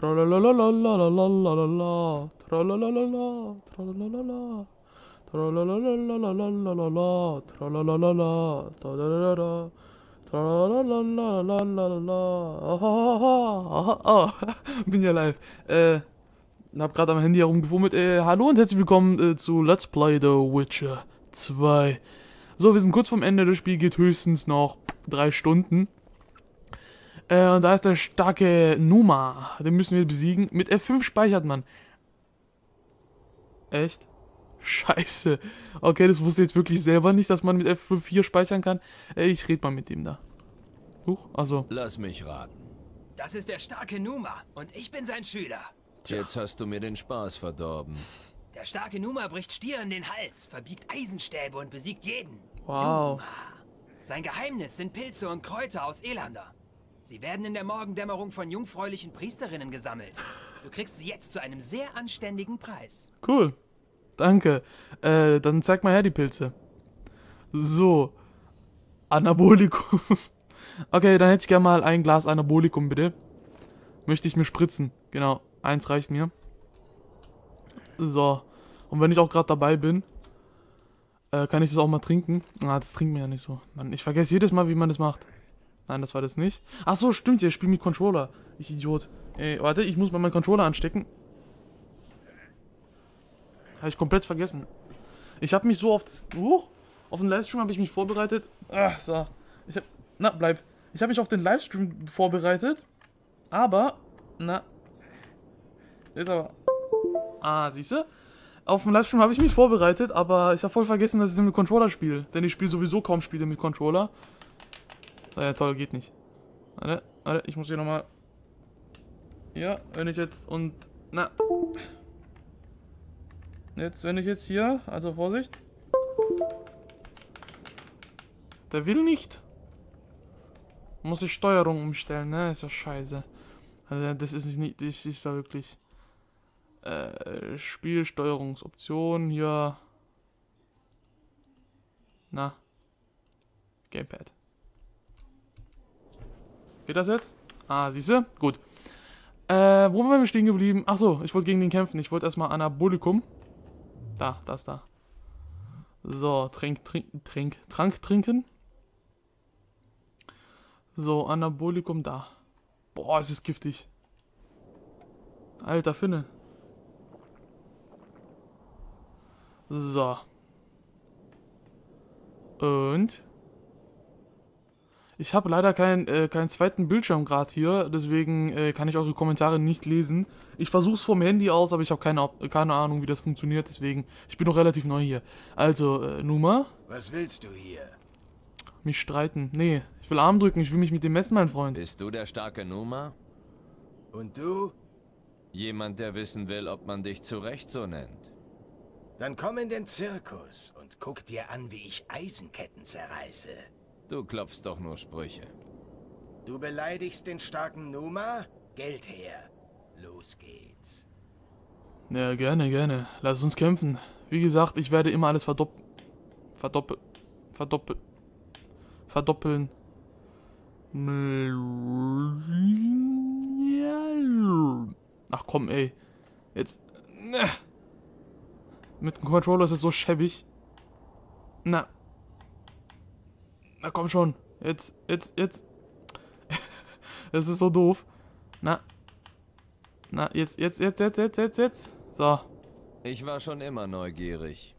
Tralalalalalalalala. Tralalala. Tralalala. Tralalalalalalalala. Tralalala. Tralalala. Tralalalalala. Aha. Bin ja live. Hab gerade am Handy herumgefummelt. Hallo und herzlich willkommen zu Let's Play The Witcher 2. So, wir sind kurz vorm Ende. Das Spiel geht höchstens noch 3 Stunden. Und da ist der starke Numa. Den müssen wir besiegen. Mit F5 speichert man. Echt? Scheiße. Okay, das wusste ich jetzt wirklich selber nicht, dass man mit F5 hier speichern kann. Ich rede mal mit dem da. Huch, also. Lass mich raten. Das ist der starke Numa und ich bin sein Schüler. Jetzt hast du mir den Spaß verdorben. Der starke Numa bricht Stieren den Hals, verbiegt Eisenstäbe und besiegt jeden. Wow. Numa. Sein Geheimnis sind Pilze und Kräuter aus Elander. Sie werden in der Morgendämmerung von jungfräulichen Priesterinnen gesammelt. Du kriegst sie jetzt zu einem sehr anständigen Preis. Cool. Danke. Dann zeig mal her die Pilze. So. Anabolikum. Okay, dann hätte ich gerne mal ein Glas Anabolikum, bitte. Möchte ich mir spritzen. Genau, 1 reicht mir. So. Und wenn ich auch gerade dabei bin, kann ich das auch mal trinken. Ah, das trinkt man ja nicht so. Mann, ich vergesse jedes Mal, wie man das macht. Nein, das war das nicht. Ach so, stimmt, ich spiele mit Controller. Ich Idiot. Warte, ich muss mal meinen Controller anstecken. Habe ich komplett vergessen. Ich habe mich so auf den Livestream habe ich mich vorbereitet. Ach, so. Bleib. Ich habe mich auf den Livestream vorbereitet. Aber, jetzt aber. Ah, siehst du? Auf dem Livestream habe ich mich vorbereitet, aber ich habe voll vergessen, dass ich mit Controller spiele. Denn ich spiele sowieso kaum Spiele mit Controller. Ja, toll, geht nicht. Warte, ich muss hier nochmal. Ja, wenn ich jetzt wenn ich jetzt hier, also Vorsicht. Der will nicht. Muss ich Steuerung umstellen, ne? Ist ja scheiße. Also das ist nicht, das ist da wirklich. Spielsteuerungsoption hier. Gamepad. Geht das jetzt? Ah, siehst du? Gut. Wo waren wir stehen geblieben? Achso, ich wollte gegen den kämpfen. Ich wollte erstmal Anabolikum. Das da. So, Trank trinken. So, Anabolikum da. Boah, es ist giftig. Alter Finne. So. Und ich habe leider keinen zweiten Bildschirm gerade hier, deswegen kann ich eure Kommentare nicht lesen. Ich versuche es vom Handy aus, aber ich habe keine Ahnung, wie das funktioniert, deswegen, ich bin noch relativ neu hier. Also, Numa? Was willst du hier? Mich streiten. Nee, ich will Arm drücken, ich will mich mit dem messen, mein Freund. Bist du der starke Numa? Und du? Jemand, der wissen will, ob man dich zu Recht so nennt. Dann komm in den Zirkus und guck dir an, wie ich Eisenketten zerreiße. Du klopfst doch nur Sprüche. Du beleidigst den starken Numa? Geld her. Los geht's. Ja, gerne. Lass uns kämpfen. Wie gesagt, ich werde immer alles verdoppeln. Ach komm, ey. Jetzt. Mit dem Controller ist es so schäbig. Na komm schon. Jetzt. Es ist so doof. Jetzt. So. Ich war schon immer neugierig.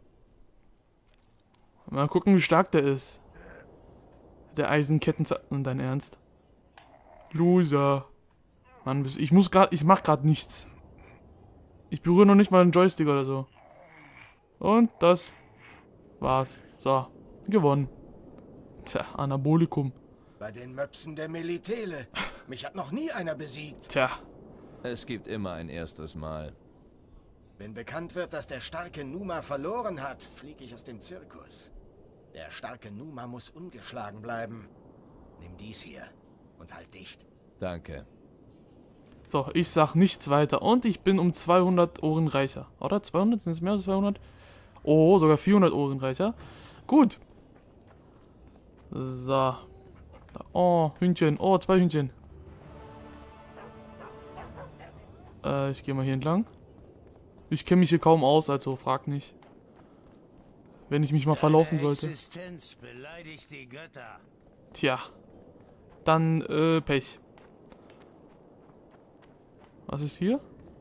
Mal gucken, wie stark der ist. Der Eisenketten. Und dein Ernst? Loser. Mann, ich mach grad nichts. Ich berühre noch nicht mal einen Joystick oder so. Und das war's. So, gewonnen. Tja, Anabolikum. Bei den Möpsen der Melitele. Mich hat noch nie einer besiegt. Tja. Es gibt immer ein erstes Mal. Wenn bekannt wird, dass der starke Numa verloren hat, fliege ich aus dem Zirkus. Der starke Numa muss ungeschlagen bleiben. Nimm dies hier und halt dicht. Danke. So, ich sag nichts weiter. Und ich bin um 200 Ohren reicher. Oder? 200? Sind es mehr als 200? Oh, sogar 400 Ohren reicher. Gut. So. Oh, Hühnchen. Oh, 2 Hühnchen. Ich gehe mal hier entlang. Ich kenne mich hier kaum aus, also frag nicht. Wenn ich mich mal verlaufen sollte. Existenz beleidigt die Götter. Tja. Dann, Pech. Was ist hier?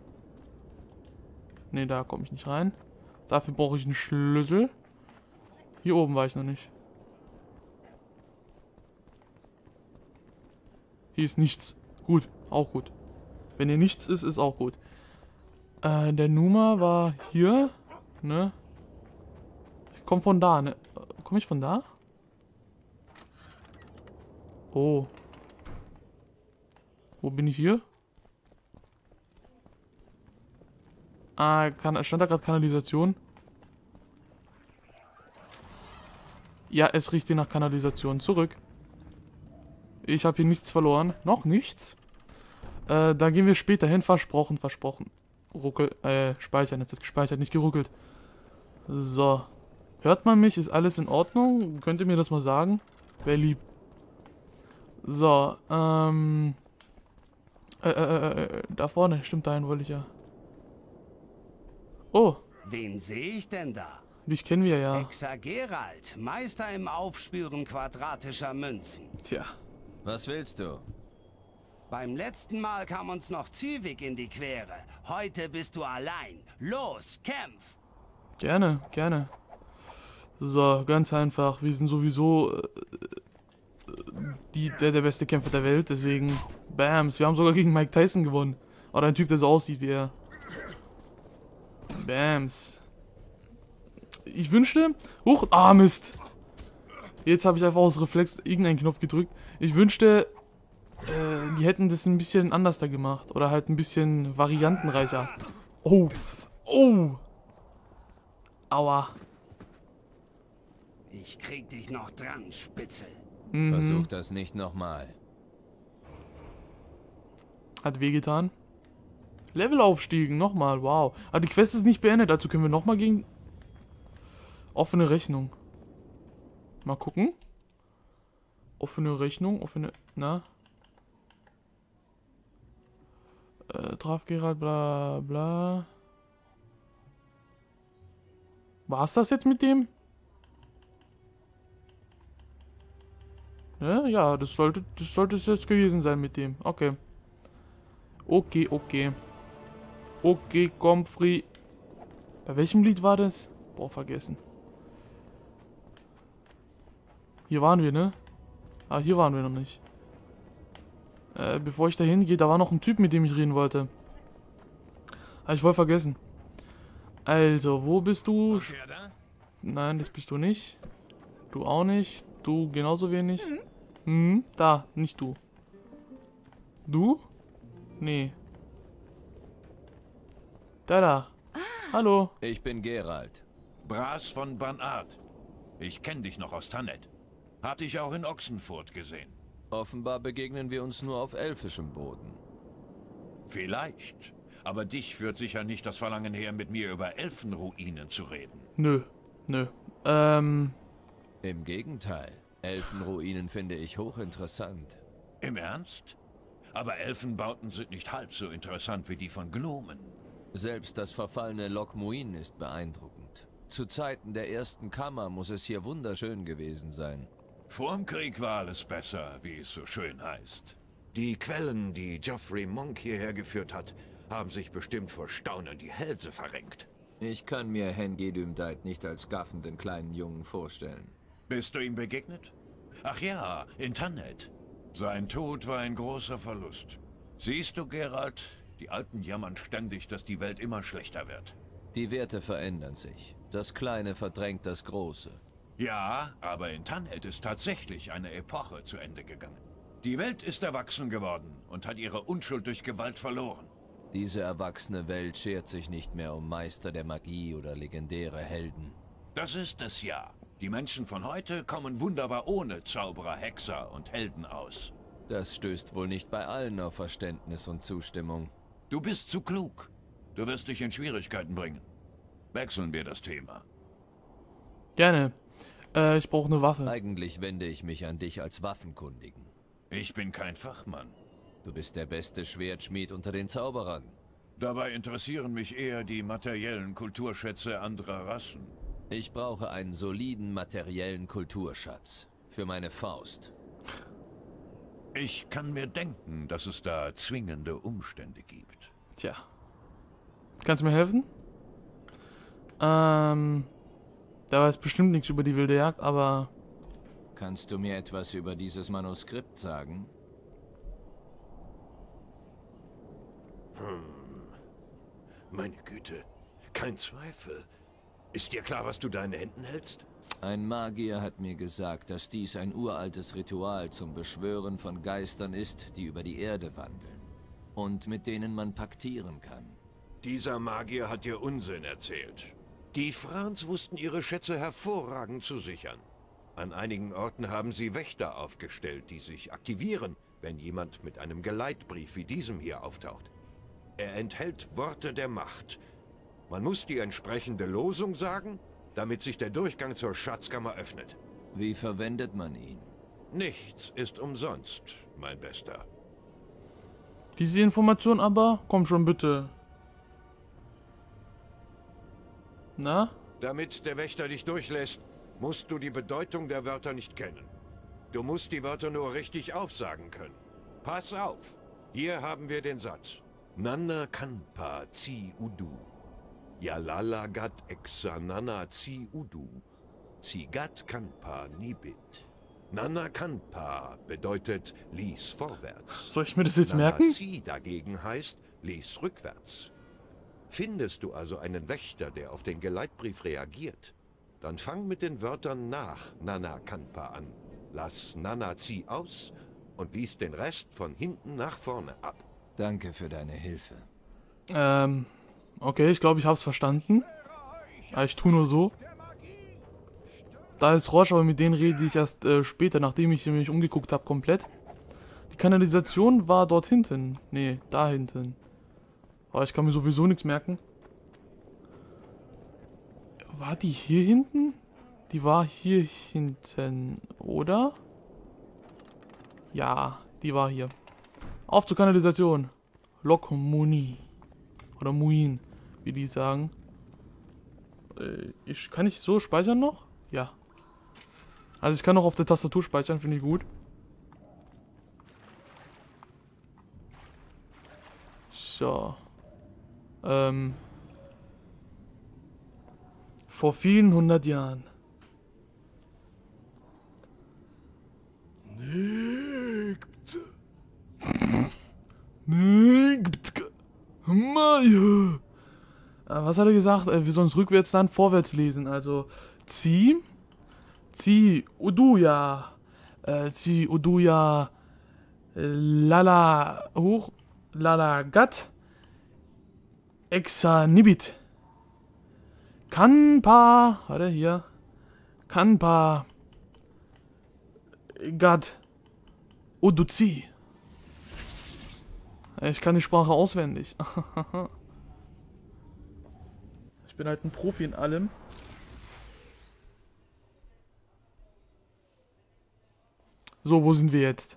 Ne, da komme ich nicht rein. Dafür brauche ich einen Schlüssel. Hier oben war ich noch nicht. Hier ist nichts. Gut, auch gut. Wenn hier nichts ist, ist auch gut. Der Numa war hier, ne? Ich komme von da, ne? Komme ich von da? Oh. Wo bin ich hier? Ah, stand da gerade Kanalisation? Ja, es riecht hier nach Kanalisation. Zurück. Ich habe hier nichts verloren. Noch nichts? Da gehen wir später hin. Versprochen, versprochen. Speichern. Jetzt ist gespeichert, nicht geruckelt. So. Hört man mich? Ist alles in Ordnung? Könnt ihr mir das mal sagen? Wäre lieb. So, da vorne. Stimmt, dahin wollte ich ja. Oh, Wen sehe ich denn da? dich kennen wir ja. Hexer Geralt, Meister im Aufspüren quadratischer Münzen. Tja. Was willst du? Beim letzten Mal kam uns noch Züvig in die Quere. Heute bist du allein. Los, kämpf! Gerne, gerne. So, ganz einfach. Wir sind sowieso der beste Kämpfer der Welt, deswegen Bams. Wir haben sogar gegen Mike Tyson gewonnen. Oder ein Typ, der so aussieht wie er. Bams. Ich wünschte... Huch, Mist. Jetzt habe ich einfach aus Reflex irgendeinen Knopf gedrückt. Ich wünschte, die hätten das ein bisschen anders da gemacht. Oder halt ein bisschen variantenreicher. Oh. Oh. Aua. Ich krieg dich noch dran, Spitzel. Versuch das nicht nochmal. Hat wehgetan. Levelaufstiegen, nochmal, wow. Aber die Quest ist nicht beendet, dazu können wir nochmal gegen... Offene Rechnung. Mal gucken. Offene Rechnung, offene... Na? Traf Geralt, bla bla. War's das jetzt mit dem? Ja, das sollte es jetzt gewesen sein mit dem. Okay. Okay, okay. Okay, Comfrey. Bei welchem Lied war das? Boah, vergessen. Hier waren wir, ne? Ah, hier waren wir noch nicht. Bevor ich da hingehe, da war noch ein Typ, mit dem ich reden wollte. Hab ich voll vergessen. Also, wo bist du? Nein, das bist du nicht. Du auch nicht. Du genauso wenig. Da, nicht du. Du? Nee. Da. Hallo. Ich bin Geralt. Bras von Banart. Ich kenne dich noch aus Tannet. Hatte ich auch in Ochsenfurt gesehen. Offenbar begegnen wir uns nur auf elfischem Boden. Vielleicht. Aber dich führt sicher nicht das Verlangen her, mit mir über Elfenruinen zu reden. Nö. Im Gegenteil. Elfenruinen finde ich hochinteressant. Im Ernst? Aber Elfenbauten sind nicht halb so interessant wie die von Gnomen. Selbst das verfallene Loch Muin ist beeindruckend. Zu Zeiten der ersten Kammer muss es hier wunderschön gewesen sein. Vorm Krieg war alles besser, wie es so schön heißt. Die Quellen, die Geoffrey Monk hierher geführt hat, haben sich bestimmt vor Staunen die Hälse verrenkt. Ich kann mir Hengedümdeit nicht als gaffenden kleinen Jungen vorstellen. Bist du ihm begegnet? Ach ja, in Tannet. Sein Tod war ein großer Verlust. Siehst du, Geralt, die Alten jammern ständig, dass die Welt immer schlechter wird. Die Werte verändern sich. Das Kleine verdrängt das Große. Ja, aber in Tannet ist tatsächlich eine Epoche zu Ende gegangen. Die Welt ist erwachsen geworden und hat ihre Unschuld durch Gewalt verloren. Diese erwachsene Welt schert sich nicht mehr um Meister der Magie oder legendäre Helden. Das ist es ja. Die Menschen von heute kommen wunderbar ohne Zauberer, Hexer und Helden aus. Das stößt wohl nicht bei allen auf Verständnis und Zustimmung. Du bist zu klug. Du wirst dich in Schwierigkeiten bringen. Wechseln wir das Thema. Gerne. Ich brauche eine Waffe. Eigentlich wende ich mich an dich als Waffenkundigen. Ich bin kein Fachmann. Du bist der beste Schwertschmied unter den Zauberern. Dabei interessieren mich eher die materiellen Kulturschätze anderer Rassen. Ich brauche einen soliden materiellen Kulturschatz. Für meine Faust. Ich kann mir denken, dass es da zwingende Umstände gibt. Tja. Kannst du mir helfen? Da weiß bestimmt nichts über die wilde Jagd, aber... Kannst du mir etwas über dieses Manuskript sagen? Meine Güte, kein Zweifel. Ist dir klar, was du da in den Händen hältst? Ein Magier hat mir gesagt, dass dies ein uraltes Ritual zum Beschwören von Geistern ist, die über die Erde wandeln. Und mit denen man paktieren kann. Dieser Magier hat dir Unsinn erzählt. Die Frans wussten ihre Schätze hervorragend zu sichern. An einigen Orten haben sie Wächter aufgestellt, die sich aktivieren, wenn jemand mit einem Geleitbrief wie diesem hier auftaucht. Er enthält Worte der Macht. Man muss die entsprechende Losung sagen, damit sich der Durchgang zur Schatzkammer öffnet. Wie verwendet man ihn? Nichts ist umsonst, mein Bester. Diese Information aber? Komm schon, bitte. Na? Damit der Wächter dich durchlässt, musst du die Bedeutung der Wörter nicht kennen. Du musst die Wörter nur richtig aufsagen können. Pass auf, hier haben wir den Satz. Nana kanpa tsi udu. Yalala gat exa nana tsi udu. Gat kanpa nibit. Nana kanpa bedeutet lies vorwärts. Soll ich mir das jetzt merken? Nana dagegen heißt lies rückwärts. Findest du also einen Wächter, der auf den Geleitbrief reagiert, dann fang mit den Wörtern nach Nana kanpa an. Lass Nana aus und lies den Rest von hinten nach vorne ab. Danke für deine Hilfe. Okay, ich glaube, ich habe es verstanden. Aber ich tue nur so. Da ist Roche, aber mit denen rede ich erst später, nachdem ich mich umgeguckt habe, komplett. Die Kanalisation war dort hinten. Nee, da hinten. Aber ich kann mir sowieso nichts merken. War die hier hinten? Die war hier hinten, oder? Ja, die war hier. Auf zur Kanalisation. Lok Muni. Oder Muin, wie die sagen. Kann ich so speichern noch? Ja. Also ich kann noch auf der Tastatur speichern, finde ich gut. So. Vor vielen 100 Jahren. Was hat er gesagt? Wir sollen es rückwärts dann vorwärts lesen. Also Uduya. Uduya. Lala hoch. Lala gat. Exa nibit. Kanpa. Warte, hier. Kanpa. Gat. Uduzi. Ich kann die Sprache auswendig. Ich bin halt ein Profi in allem. So, wo sind wir jetzt?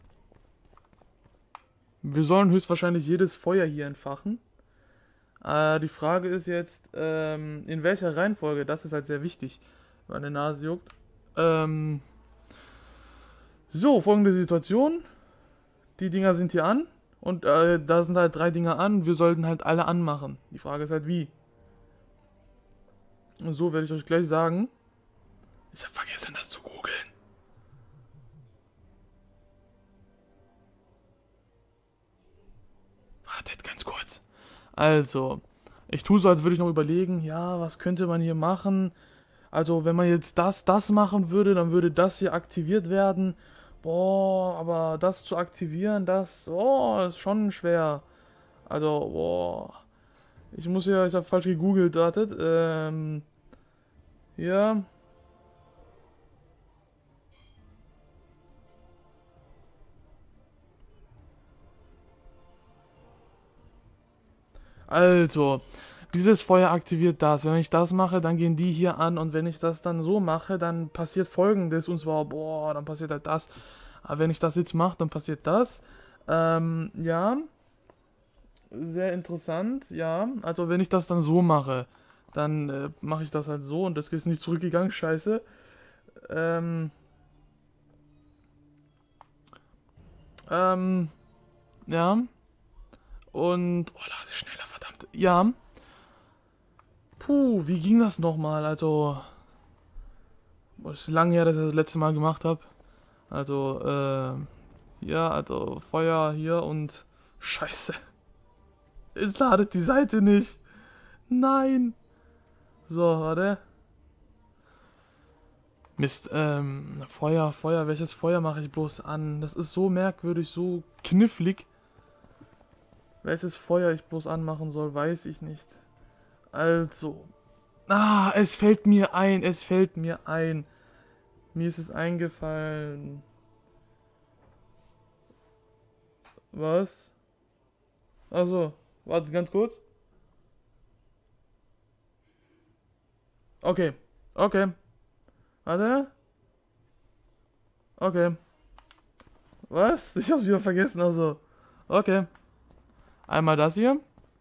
Wir sollen höchstwahrscheinlich jedes Feuer hier entfachen. Die Frage ist jetzt, in welcher Reihenfolge? Das ist halt sehr wichtig. Meine Nase juckt. So, folgende Situation. Die Dinger sind hier an. Und da sind halt 3 Dinger an. Wir sollten halt alle anmachen. Die Frage ist halt wie. Und so werde ich euch gleich sagen. Ich habe vergessen, das zu googeln. Wartet ganz kurz. Also, ich tue so, als würde ich noch überlegen, ja, was könnte man hier machen? Also, wenn man jetzt das machen würde, dann würde das hier aktiviert werden. Boah, aber das zu aktivieren, das ist schon schwer. Also, boah. Ich habe falsch gegoogelt, wartet. Ja. Also, dieses Feuer aktiviert das. Wenn ich das mache, dann gehen die hier an. Und wenn ich das dann so mache, dann passiert Folgendes. Und zwar, boah, dann passiert halt das. Aber wenn ich das jetzt mache, dann passiert das. Ja. sehr interessant, ja. Also wenn ich das dann so mache, dann mache ich das halt so und das ist nicht zurückgegangen, scheiße. Ja. Und, oh, lade schneller, verdammt. Ja. Puh, wie ging das nochmal? Also, es ist lange her, dass ich das letzte Mal gemacht habe. Also, ja, also Feuer hier und Scheiße. Jetzt ladet die Seite nicht. Nein. So, warte. Mist, Feuer, welches Feuer mache ich bloß an? Das ist so merkwürdig, so knifflig. Welches Feuer ich bloß anmachen soll, weiß ich nicht. Also. Ah, es fällt mir ein. Mir ist es eingefallen. Was? Also, warte ganz kurz. Okay. Warte. Okay. Was? Ich hab's wieder vergessen, also. Okay. Einmal das hier.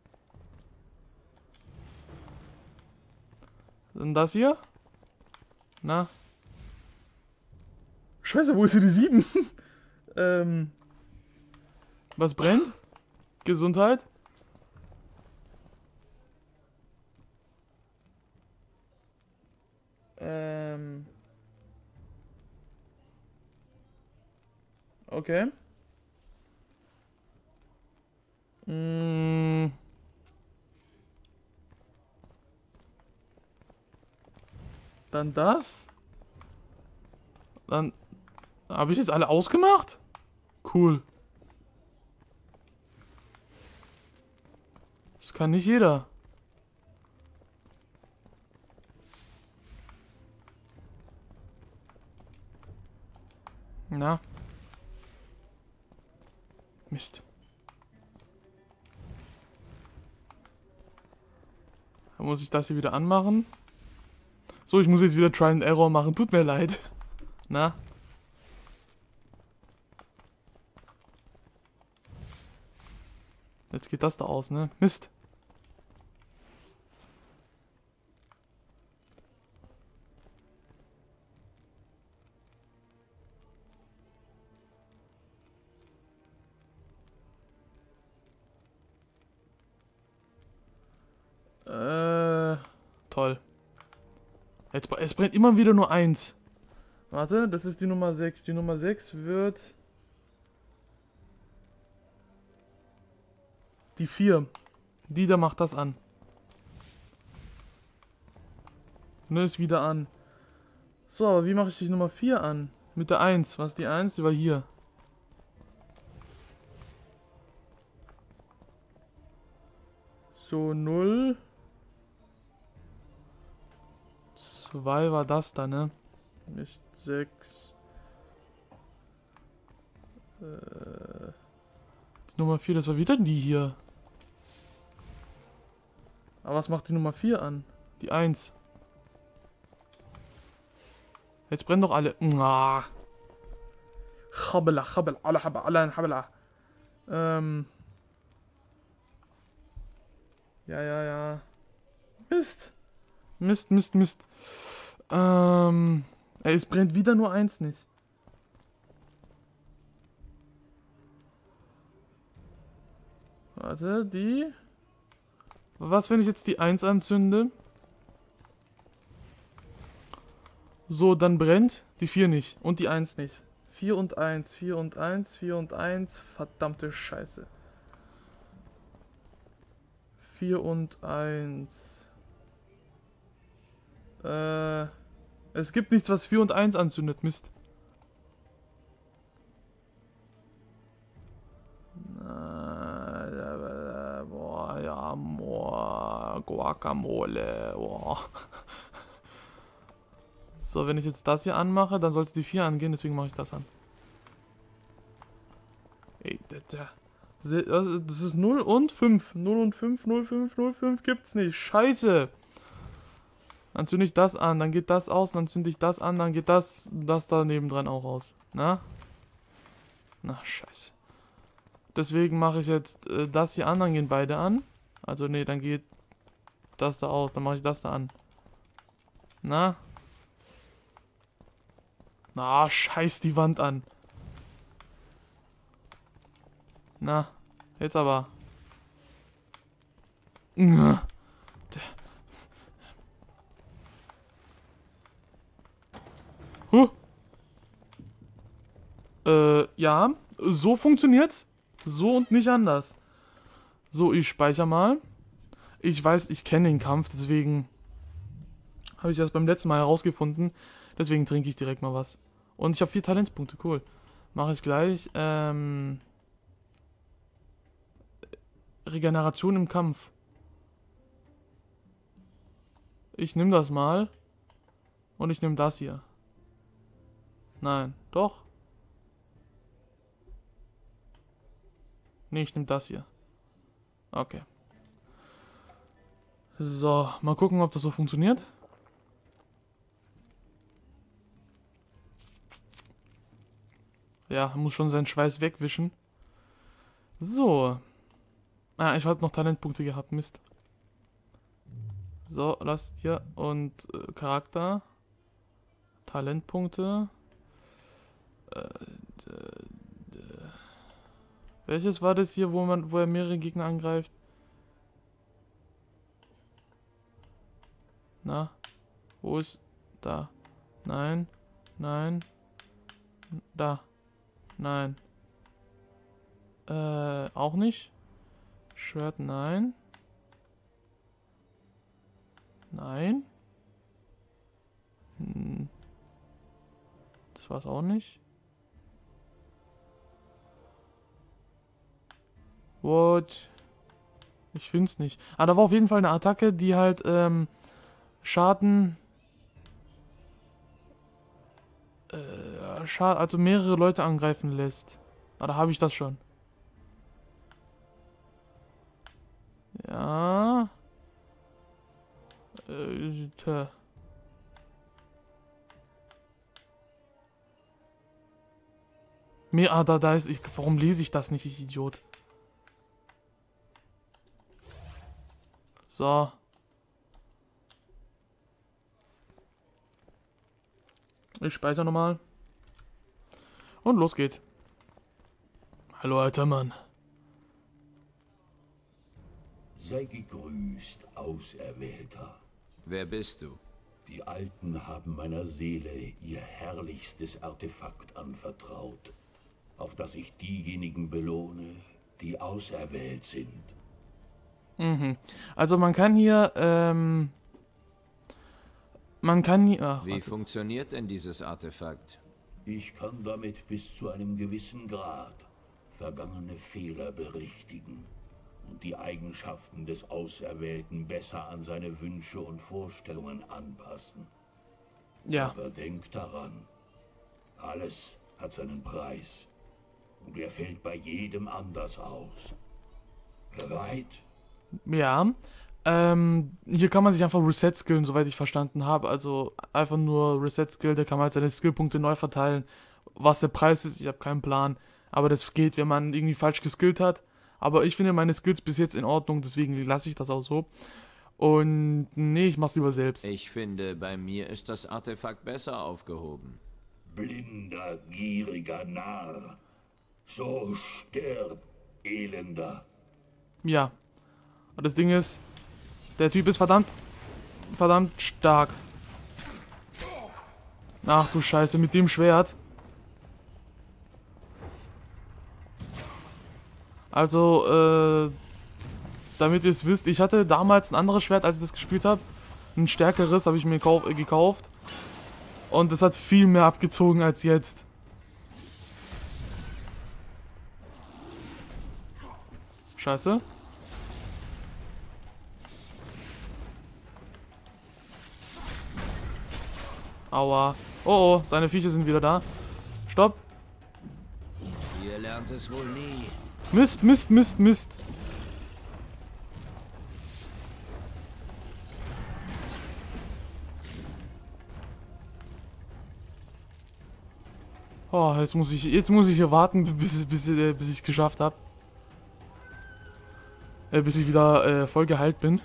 Dann das hier. Na. Scheiße, wo ist hier die 7? Was brennt? Gesundheit. Okay. Dann das. Dann habe ich jetzt alle ausgemacht? Cool. Das kann nicht jeder. Na. Mist. Dann muss ich das hier wieder anmachen. So, ich muss jetzt wieder Try and Error machen. Tut mir leid. Na. Jetzt geht das da aus, ne? Mist. Toll. Jetzt, es brennt immer wieder nur eins. Warte, das ist die Nummer 6. Die Nummer 6 wird... Die 4. Die da macht das an. Ne, ist wieder an. So, aber wie mache ich die Nummer 4 an? Mit der 1. Was ist die 1? Die war hier. So, 0. 2 war das da, ne? Ist 6. Die Nummer 4, das war wieder die hier. Aber was macht die Nummer 4 an? Die 1. Jetzt brennen doch alle. Chabela, chabela, alla, alla, chabela. Ja. Mist. Es brennt wieder nur 1 nicht. Warte, die... Was, wenn ich jetzt die 1 anzünde? So, dann brennt die 4 nicht. Und die 1 nicht. 4 und 1, 4 und 1, 4 und 1. Verdammte Scheiße. 4 und 1. Es gibt nichts, was 4 und 1 anzündet. Mist. Boah, ja, boah, Guacamole, boah. So, wenn ich jetzt das hier anmache, dann sollte die 4 angehen, deswegen mache ich das an. Ey, das ist 0 und 5. 0 und 5, 0, 5, 0, 5 gibt's nicht. Scheiße. Dann zünde ich das an, dann geht das aus, dann zünde ich das an, dann geht das da nebendran auch aus. Na? Na, scheiße. Deswegen mache ich jetzt das hier an, dann gehen beide an. Also nee, dann geht das da aus, dann mache ich das da an. Na? Na, scheiß die Wand an. Na, jetzt aber. Ja, so funktioniert's. So und nicht anders. So, ich speichere mal. Ich weiß, ich kenne den Kampf, deswegen habe ich das beim letzten Mal herausgefunden. Deswegen trinke ich direkt mal was. Und ich habe 4 Talentspunkte, cool. Mache ich gleich. Regeneration im Kampf. Ich nehme das mal. Und ich nehme das hier. Nein, doch. Nee, ich nehme das hier. Okay. So, mal gucken, ob das so funktioniert. Ja, muss schon seinen Schweiß wegwischen. So. Ah, ich hatte noch Talentpunkte gehabt, Mist. So, lasst hier und Charakter. Talentpunkte. Welches war das hier, wo er mehrere Gegner angreift? Na? Wo ist... Da. Nein. Nein. Da. Nein. Auch nicht. Schwert, nein. Nein. Das war's auch nicht. What? Ich find's nicht. Ah, da war auf jeden Fall eine Attacke, die halt, Schaden... also mehrere Leute angreifen lässt. Ah, da habe ich das schon. Ja. Da ist... warum lese ich das nicht, ich Idiot? So. Ich speichere nochmal. Und los geht's. Hallo, alter Mann. Sei gegrüßt, Auserwählter. Wer bist du? Die Alten haben meiner Seele ihr herrlichstes Artefakt anvertraut, auf das ich diejenigen belohne, die auserwählt sind. Mhm. Also man kann hier, Wie funktioniert denn dieses Artefakt? Ich kann damit bis zu einem gewissen Grad vergangene Fehler berichtigen und die Eigenschaften des Auserwählten besser an seine Wünsche und Vorstellungen anpassen. Ja. Aber denk daran, alles hat seinen Preis und er fällt bei jedem anders aus. Bereit? Ja. Hier kann man sich einfach Reset-Skillen, soweit ich verstanden habe. Also einfach nur Reset-Skill, da kann man halt seine Skillpunkte neu verteilen. Was der Preis ist, ich habe keinen Plan. Aber das geht, wenn man irgendwie falsch geskillt hat. Aber ich finde meine Skills bis jetzt in Ordnung, deswegen lasse ich das auch so. Und nee, ich mach's lieber selbst. Ich finde, bei mir ist das Artefakt besser aufgehoben. Blinder, gieriger Narr. So stirb, Elender. Ja. Aber das Ding ist, der Typ ist verdammt stark. Ach du Scheiße, mit dem Schwert. Also, damit ihr es wisst, ich hatte damals ein anderes Schwert, als ich das gespielt habe. Ein stärkeres habe ich mir gekauft. Und es hat viel mehr abgezogen als jetzt. Scheiße. Aua. Oh, oh, seine Viecher sind wieder da. Stopp. Ihr lernt es wohl nie. Mist, Mist, Mist, Mist. Oh, jetzt muss ich hier warten, bis ich es geschafft habe. bis ich wieder voll geheilt bin.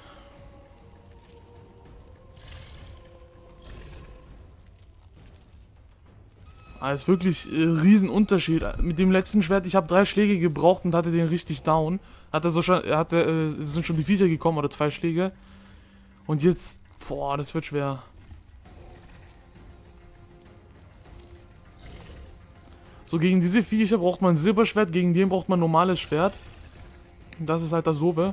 Ah, ist wirklich Riesenunterschied. Mit dem letzten Schwert, ich habe 3 Schläge gebraucht und hatte den richtig down. Sind schon die Viecher gekommen oder 2 Schläge. Und jetzt, boah, das wird schwer. So, gegen diese Viecher braucht man ein Silberschwert, gegen den braucht man ein normales Schwert. Das ist halt das Sobe.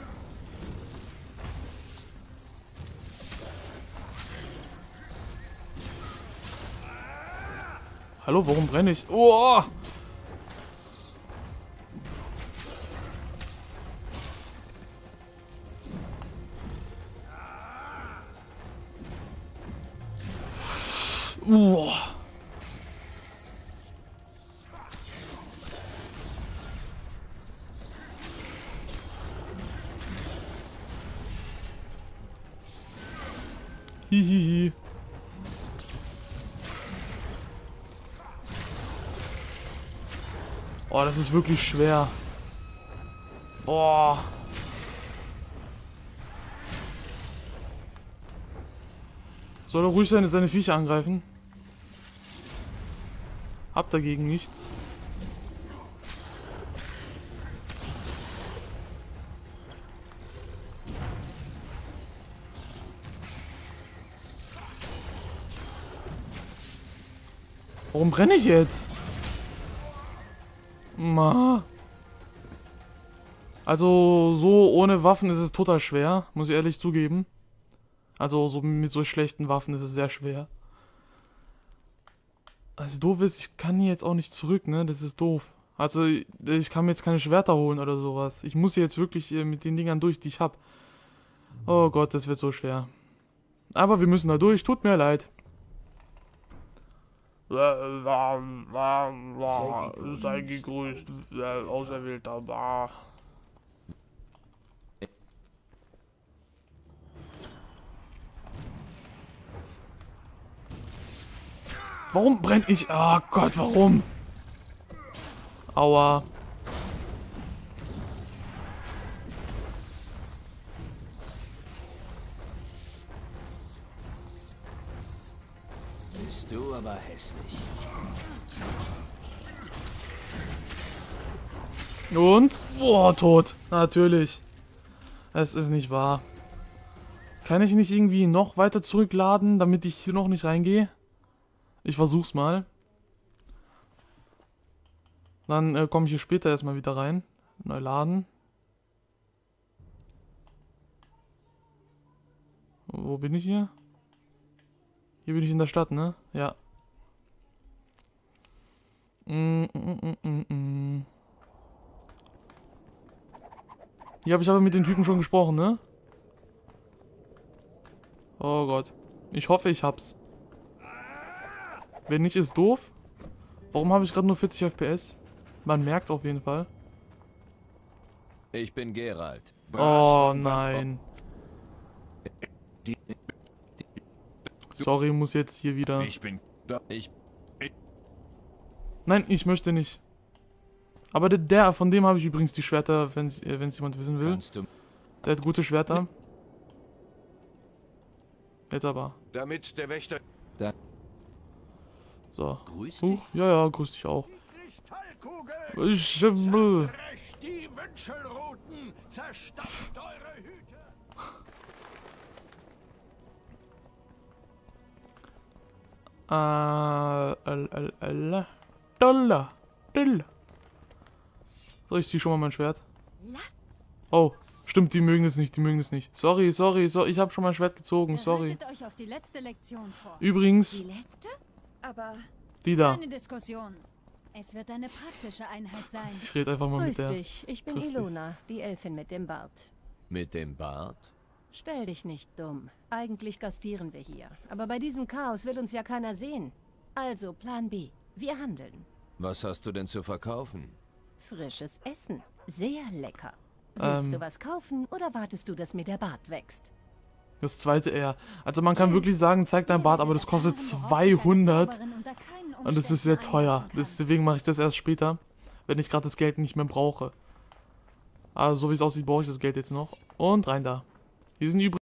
Hallo, warum brenne ich? Oh! Hihihi. Oh, das ist wirklich schwer. Oh. Soll er ruhig seine Viecher angreifen? Hab dagegen nichts. Warum brenne ich jetzt? Also so ohne Waffen ist es total schwer, muss ich ehrlich zugeben. Also so mit so schlechten Waffen ist es sehr schwer. Also doof ist, ich kann hier jetzt auch nicht zurück, ne? Das ist doof. Also ich kann mir jetzt keine Schwerter holen oder sowas. Ich muss jetzt wirklich mit den Dingern durch, die ich habe. Oh Gott, das wird so schwer. Aber wir müssen da durch, tut mir leid. Sei gegrüßt, Auserwählter. Warum brennt ich? Oh Gott, warum? Aua. Bist du aber hässlich. Und? Boah, tot. Natürlich. Es ist nicht wahr. Kann ich nicht irgendwie noch weiter zurückladen, damit ich hier noch nicht reingehe? Ich versuch's mal. Dann komme ich hier später erstmal wieder rein. Neu laden. Wo bin ich hier? Hier bin ich in der Stadt, ne? Ja. Hier habe ich aber mit den Typen schon gesprochen, ne? Oh Gott. Ich hoffe, ich hab's. Wenn nicht, ist doof. Warum habe ich gerade nur 40 FPS? Man merkt's auf jeden Fall. Ich bin Geralt. Oh nein. Sorry, muss jetzt hier wieder... Ich bin da. Nein, ich möchte nicht. Aber der von dem habe ich übrigens die Schwerter, wenn es jemand wissen will. Der hat gute Schwerter. Jetzt aber. Damit der Wächter... So. Grüß dich. Ja, grüß dich auch. Ich, die Wünschelruten, zerstampft eure Hüte. Dollar. So, ich zieh schon mal mein Schwert. Oh, stimmt, die mögen es nicht, Sorry, ich habe schon mein Schwert gezogen, sorry. Euch auf die letzte Lektion vor. Übrigens, Die letzte? Aber die da. keine Diskussion. Es wird eine praktische Einheit sein. Ich rede einfach mal mit Grüß der. dich, ich bin Grüß dich. Ilona, die Elfin mit dem Bart. Mit dem Bart? Stell dich nicht dumm. Eigentlich gastieren wir hier. Aber bei diesem Chaos will uns ja keiner sehen. Also, Plan B. Wir handeln. Was hast du denn zu verkaufen? Frisches Essen. Sehr lecker. Willst du was kaufen oder wartest du, dass mir der Bart wächst? Das zweite eher. Also man kann wirklich sagen, zeig dein Bart, aber das kostet 200. Und das ist sehr teuer. Deswegen mache ich das erst später, wenn ich gerade das Geld nicht mehr brauche. Also so wie es aussieht, brauche ich das Geld jetzt noch. Und rein da. Hier sind übrigens